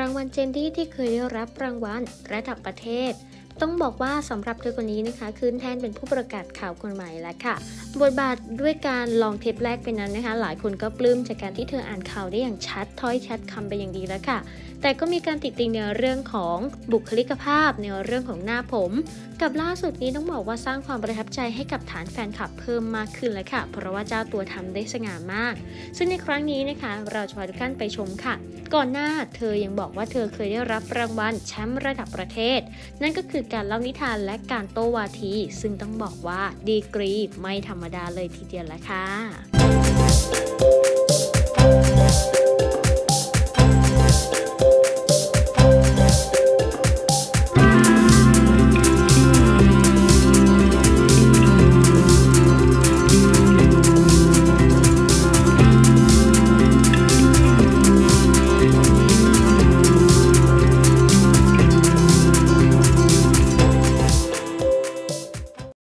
างวัลเจนดี้ที่เคยได้รับรางวัลระดับประเทศต้องบอกว่าสำหรับเธอคนนี้นะคะขึ้นแท่นเป็นผู้ประกาศข่าวคนใหม่แล้วค่ะบทบาทด้วยการลองเทปแรกไปนั้นนะคะหลายคนก็ปลื้มจากการที่เธออ่านข่าวได้อย่างชัดถ้อยชัดคำไปอย่างดีแล้วค่ะแต่ก็มีการติดติงในเรื่องของบุคลิกภาพในเรื่องของหน้าผมกับล่าสุดนี้ต้องบอกว่าสร้างความประทับใจให้กับฐานแฟนคลับเพิ่มมากขึ้นแล้วค่ะเพราะว่าเจ้าตัวทำได้สง่ามากซึ่งในครั้งนี้นะคะเราจะพาทุกท่านไปชมค่ะก่อนหน้าเธอยังบอกว่าเธอเคยได้รับรางวัลแชมป์ระดับประเทศนั่นก็คือการเล่านิทานและการโต้วาทีซึ่งต้องบอกว่าดีกรีไม่ธรรมดาเลยทีเดียวละค่ะ